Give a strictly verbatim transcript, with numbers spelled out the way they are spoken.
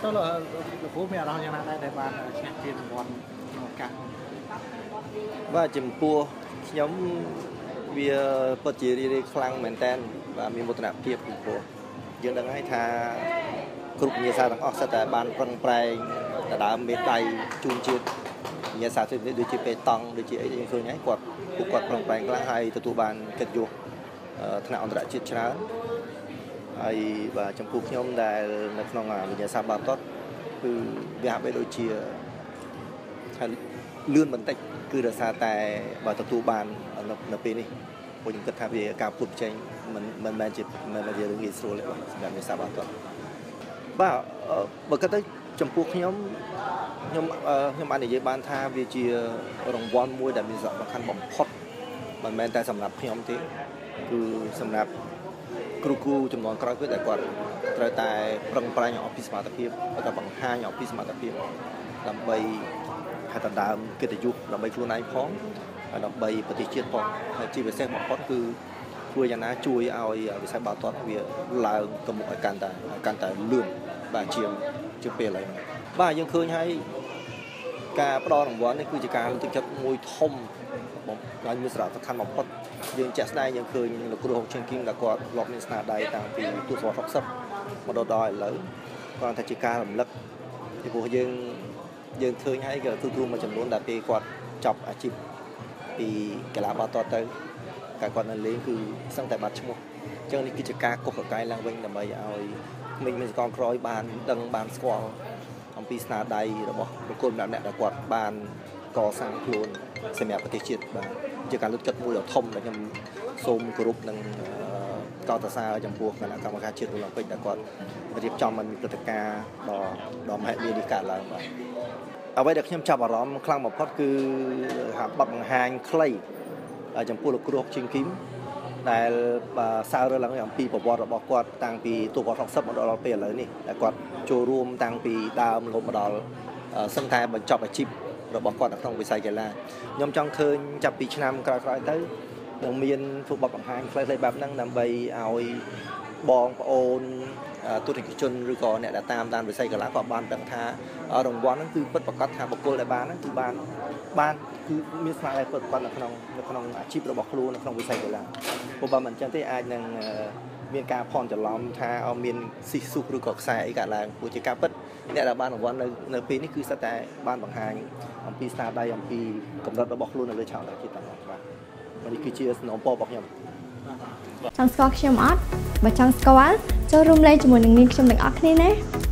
ទៅលោកគ្រូមានអារម្មណ៍យ៉ាងណាដែរដែលបានឈ្នះពានរង្វាន់ក្នុងឱកាសបាទចំពោះខ្ញុំវាពិតជារីករាយខ្លាំងមែនតើបាទមានមោទនភាពចំពោះយើងដឹងហើយថាគ្រប់វិញ្ញាសាទាំងអស់សិតតែបានប្រឹងប្រែងដដើមមេដៃជូនជាតិវិញ្ញាសាទិដ្ឋិដូចជាពេតង់ដូចជាអីយើងឃើញហើយគាត់ពួកគាត់ប្រឹងប្រែងខ្លាំងហើយទទួលបានកិត្តិយសថ្នាក់អន្តរជាតិច្រើនហើយបាទចំពោះខ្ញុំដែលនៅក្នុងវិញ្ញាសាបាល់ទាត់គឺវាហាក់បីដូចជាថាលឿនបន្តិចគឺដោយសារតែបើទទួលបាននៅពេលនេះពួកខ្ញុំគិតថាវាការពុតចេញមិនមិនមែនជាមិនមែនជារឿងងាយស្រួលទេបាទសម្រាប់វិញ្ញាសាបាល់ទាត់បាទបើគិតទៅចំពោះខ្ញុំខ្ញុំខ្ញុំបាននិយាយបានថាវាជារង្វាន់មួយដែលមានសារៈសំខាន់បំផុតមិនមែនតែសម្រាប់ខ្ញុំទេគឺសម្រាប់គ្រូគ្រូចំនួនក្រោយទៀតដែលគាត់ត្រូវតែប្រឹងប្រែងអស់ពីសមត្ថភាពគាត់បង្ហាញអស់ពីសមត្ថភាពដើម្បីហៅដណ្ដើមកិត្តិយសដើម្បីខ្លួនឯងផងហើយដើម្បីប្រទេសជាតិផងហើយជាពិសេសបំផុតគឺធ្វើយ៉ាងណាជួយឲ្យវិស័យបាល់ទាត់វាឡើងទៅមុខឲ្យកាន់តែកាន់តែលឿនបាទជាជាពេលឥឡូវបាទយើងឃើញហើយការផ្ដល់រង្វាន់នេះគឺជាការលើកទឹកចិត្តមួយធំបំហើយមានសារៈសំខាន់បំផុតយើងជាក់ស្ដែងយើងឃើញលោកគ្រូហុកឈិនគីងដែលគាត់ធ្លាប់មានស្នាដៃតាំងពីទសវត្សរ៍ហុកសិបមកដល់ដល់ឥឡូវគាត់ថាជាការរំលឹកពីព្រោះយើងយើងឃើញហើយក៏គ្រូគ្រូមួយចំនួនដែលពេលគាត់ចប់អាជីពពីកីឡាបាល់ទាត់ទៅការគាត់នៅលេងគឺសឹងតែបាត់ឈ្មោះអញ្ចឹងនេះគឺជាការកុសកកាយឡើងវិញដើម្បីឲ្យក្មេងៗសកលក្រោយបានដឹងបានស្គាល់អំពីស្នាដៃរបស់បុគ្គលម្នាក់ៗដែលគាត់បានកសាងខ្លួនសម្រាប់ប្រទេសជាតិបាទជាការលើកទឹកចិត្តមួយដ៏ធំដែលខ្ញុំសូមគោរពនិងកោតសរសើរចំពោះគណៈកម្មការជាតិអូឡ িম্প ពិកដែលគាត់រៀបចំឲ្យមានព្រឹត្តិការណ៍ដ៏ដ៏មហិមានេះកើតឡើងបាទអ្វីដែលខ្ញុំចាប់អារម្មណ៍ខ្លាំងបំផុតគឺហាក់បတ်បង្ហាញខ្លីចំពោះលោកគ្រូហុកឈិនគីមដែលសើរឡើងអំពីប្រវត្តិរបស់គាត់តាំងពីទសវត្សរ៍ហុកសិបមកដល់ពេលឥឡូវនេះដែលគាត់ចូលរួមតាំងពីដើមរហូតមកដល់សឹងតែបញ្ចប់អាជីពរបស់គាត់នៅក្នុងវិស័យកីឡាខ្ញុំចង់ឃើញចាប់ពីឆ្នាំក្រោយៗទៅនឹងមានធ្វើបទបង្ហាញខ្លីៗបែបហ្នឹងដើម្បីឲ្យបងប្អូនទស្សនិកជនឬក៏អ្នកដែលតាមដានវិស័យកីឡាក៏បានដឹងថារង្វាន់ហ្នឹងគឺពិតប្រាកដថាបុគ្គលដែលបានហ្នឹងគឺបានបានគឺមានស្នាដៃពិតប្រាកដនៅក្នុងនៅក្នុងអាជីពរបស់ខ្លួននៅក្នុងវិស័យកីឡាព្រោះបើមិនអញ្ចឹងទេអាចនឹងមានការភ័ន្តច្រឡំថាមានស៊ីស៊ូឬក៏ខ្សែអីកើតឡើងព្រោះជាការពិតអ្នកដែលបានរង្វាន់នៅនៅពេលនេះគឺសិតតែបានបង្ហាញអំពីស្នាដៃអំពីកម្រិតរបស់ខ្លួននៅលើឆាកអន្តរជាតិទាំងអស់បាទនេះគឺជាសំណពររបស់ខ្ញុំចង់ស្គាល់ខ្ញុំអត់បើចង់ស្គាល់ចូលរួមលេងជាមួយនឹងនាងខ្ញុំទាំងអស់គ្នាណា